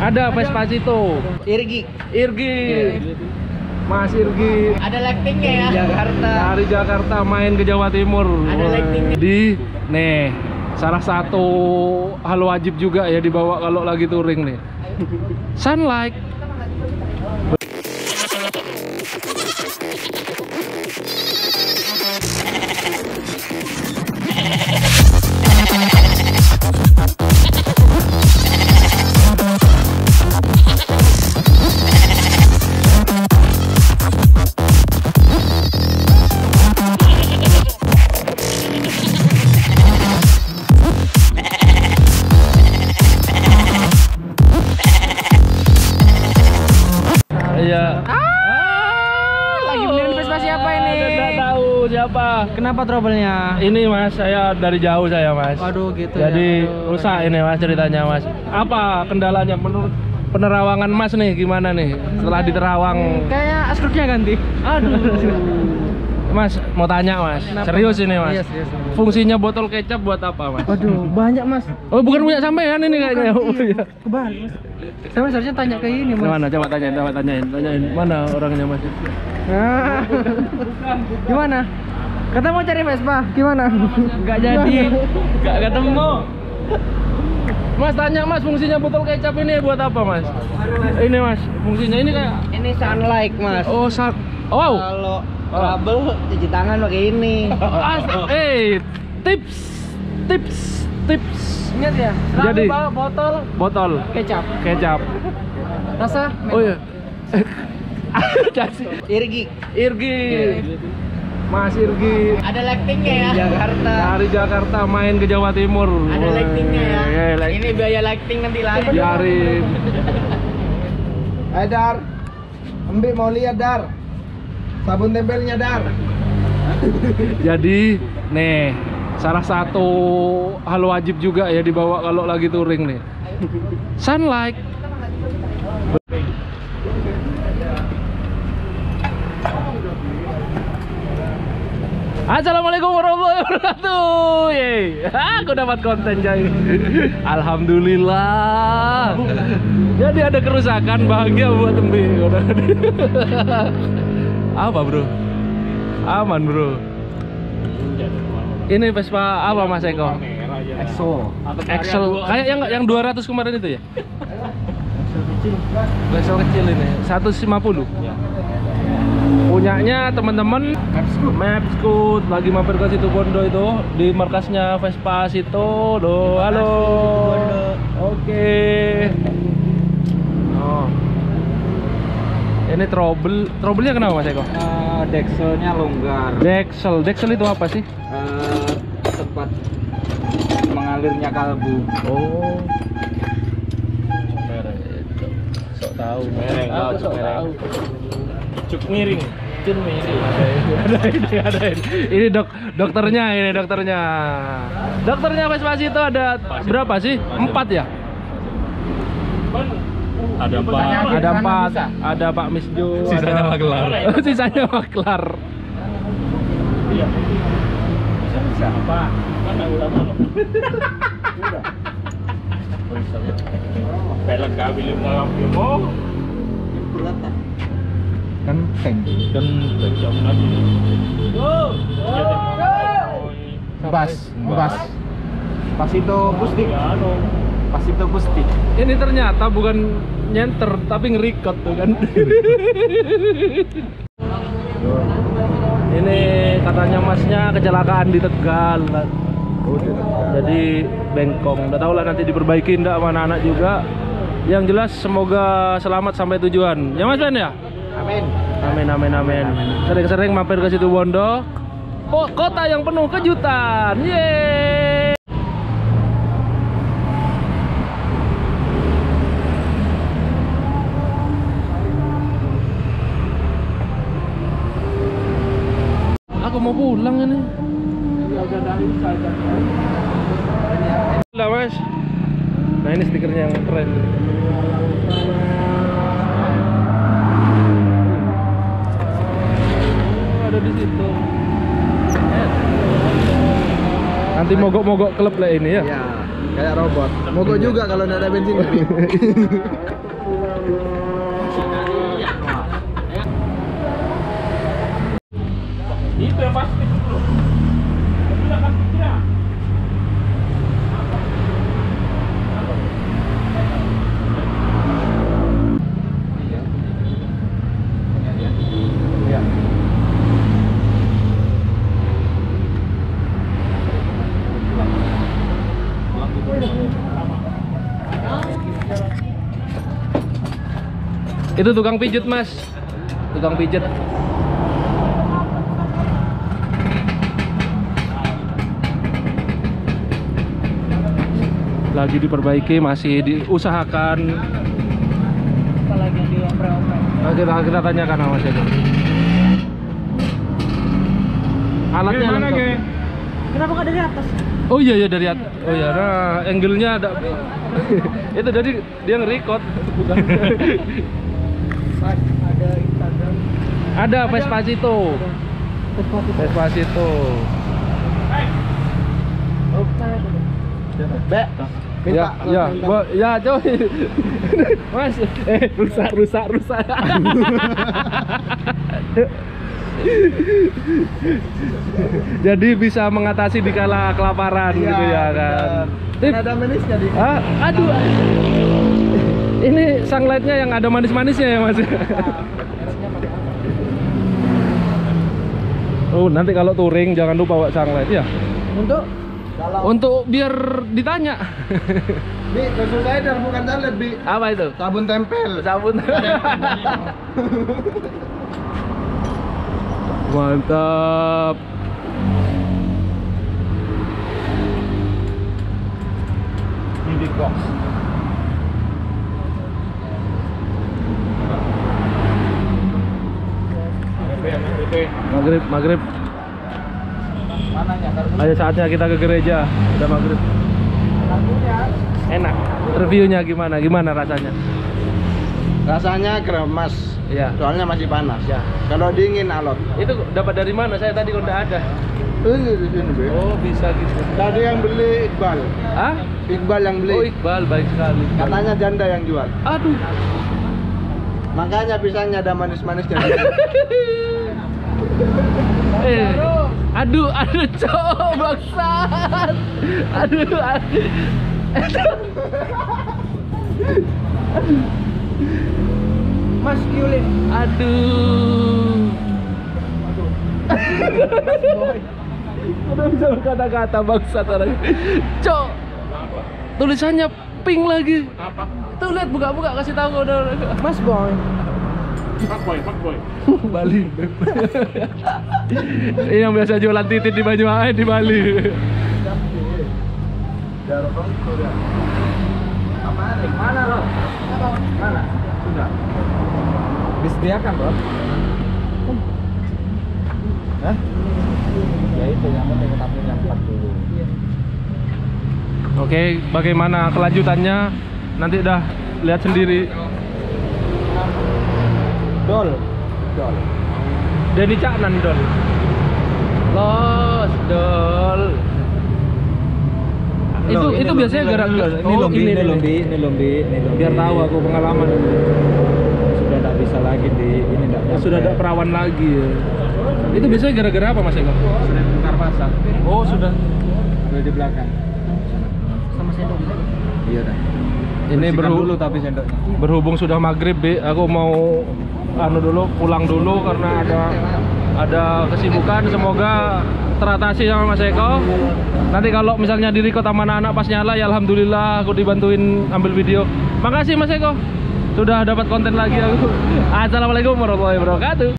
Ada Vespasito. Irgi. Irgi. Mas Irgi. Ada lightingnya ya. Jakarta. Dari Jakarta main ke Jawa Timur. Ada lightingnya. Nih, salah satu hal wajib juga ya dibawa kalau lagi touring nih. Sunlight. Lagi benerin Vespa siapa ini? Tidak tahu siapa. Kenapa trouble-nya? Ini Mas, saya dari jauh saya Mas. Waduh gitu. Jadi ya. rusak ini Mas ceritanya Mas. Apa kendalanya menurut penerawangan Mas nih gimana nih setelah diterawang? Kayak skrupnya ganti. Aduh. Mas mau tanya Mas, Kenapa? serius ini Mas. Iya, serius. Fungsinya botol kecap buat apa Mas? Waduh, banyak Mas. Oh bukan punya sampean ini kayaknya. Oh, iya. Kebalik Mas. Saya seharusnya tanya ke ini Mas. Mana coba tanyain mana orangnya Mas? Nah. Gimana? Kata mau cari Vespa, gimana? Nggak jadi, nggak ketemu. Mas tanya Mas, fungsinya botol kecap ini buat apa Mas? Ini Mas, fungsinya ini kayak Ini sunlight Mas. oh wow. Kalau trouble cuci tangan pakai ini. Tips. Ingat ya? Jadi bawa botol kecap. rasa Oh iya. Irgi. Irgi. Mas Irgi. Ada lightingnya ya. Jakarta. Dari Jakarta main ke Jawa Timur. Ada lightingnya ya. Iya, Ini biaya lighting nanti lagi. biarin. Hai Dar, Embi mau lihat Dar, sabun tempelnya Dar. Jadi nih salah satu hal wajib juga ya dibawa kalau lagi touring nih. Sunlight. Assalamualaikum warahmatullahi wabarakatuh. Yeay. Aku dapat konten Jai. Alhamdulillah. Jadi ada kerusakan, bahagia buat Embi. Apa bro? Aman bro. Ini Vespa apa Mas Eko? Excel. Kayak yang 200 kemarin itu ya? Vespa kecil ini 150. Punyanya teman-teman Mapscoot lagi mampir ke situ Bondo itu di markasnya Vespa situ. Halo. Oke. Oh. Ini trouble-nya kenapa Mas Eko? Dexelnya longgar. Dexel itu apa sih? Tempat mengalirnya kalbu. Oh. Sok tahu. Sok tahu. Cuk miring. Cun miring. Ada ini. Ini dokternya. Dokternya Vespa itu ada berapa sih? 4 ya? Ada 4. Ada Pak Misjo. Sisanya maklar. Sisanya maklar. Iya. Bisa apa? Mana ulama lo? Udah. Pelek kabel malam mo. Kenteng. Pasito Bustik. Ini ternyata bukan nyenter tapi nge-record tuh kan. Ini katanya Masnya kecelakaan di Tegal. Jadi bengkong. Udah tahu lah nanti diperbaiki enggak sama anak-anak juga. Yang jelas semoga selamat sampai tujuan. Ya Mas Ben ya? Amin. Sering-sering mampir ke situ Bondo. Kota yang penuh kejutan. Yeay. Aku mau pulang ini. Udah Mas. Nah ini stikernya yang keren. Ada di situ. Nanti mogok-mogok klub lah ini ya. Ya. Kayak robot. Mogok juga kalau nggak ada bensin. Itu yang pasti bro. Itu tukang pijet mas, tukang pijet. Lagi diperbaiki, masih diusahakan. Apalagi yang dioprek-oprek. Nah, kita tanyakan sama Mas Eko. Alatnya Gimana, lengkap. Ge? Kenapa nggak dari atas? Oh iya ya dari atas. Oh iya, nah angle-nya ada. Itu dari dia nge-record. Bukan. Ada Instagram. Ada Vespacito. Vespacito. Be. Ya, ya, ya coy. Mas, rusak. Jadi bisa mengatasi dikala kelaparan gitu ya kan. Tip. Ada manisnya di. Ah, aduh. Ini sunlightnya yang ada manis-manisnya ya mas. Oh nanti kalau touring jangan lupa bawa sunlight ya. Untuk biar ditanya. Bi, susu cider bukan sunlight, Bi. Apa itu? Sabun tempel. Sabun. Mantap. Ini big box. Maghrib. Mananya kartu? Ayo saatnya kita ke gereja. Udah maghrib. Kartunya. Enak. Reviewnya gimana? Gimana rasanya? Rasanya kremes. Iya. Soalnya masih panas. Ya. Kalau dingin alot. Itu dapat dari mana? Saya tadi udah ada. Ini di sini, Bi. Oh bisa gitu. Tadi yang beli Iqbal. Hah? Iqbal yang beli. Oh Iqbal baik sekali. Katanya janda yang jual. Aduh. Makanya pisangnya ada manis-manisnya. Aduh cowok bangsat. Aduh. Mas Yulin. Aduh. Udah bisa berkata-kata bangsat orang. Cok. Tulisannya pink lagi. Apa? Tuh lihat buka-buka kasih tahu udah. Mas Boy. Fuckboy. Bali. Ini yang biasa jualan titit di Banyuwangi di Bali. Mana lo? Mana? Sudah. Disediakan bro. Hah? Ya itu yang penting tapi yang 4 dulu. Oke, bagaimana kelanjutannya? Nanti udah lihat sendiri. Dol. Denny Caknan Dol. Los Dol. Itu biasanya gara-gara ini lombi. Biar tahu aku pengalaman. Sudah tidak bisa lagi ini tidak. Sudah ada perawan lagi ya. Itu biasanya gara-gara apa Mas Eko? Sudah bongkar pasang. Oh, sudah. Sudah di belakang. Sama sendok. Iya dah. Ini dulu tapi sendoknya. berhubung sudah maghrib, Bi, aku mau pulang dulu karena ada kesibukan. Semoga teratasi sama Mas Eko. Nanti kalau misalnya di-record sama anak-anak pas nyala ya alhamdulillah aku dibantuin ambil video. Makasih Mas Eko. Sudah dapat konten lagi aku. Assalamualaikum warahmatullahi wabarakatuh.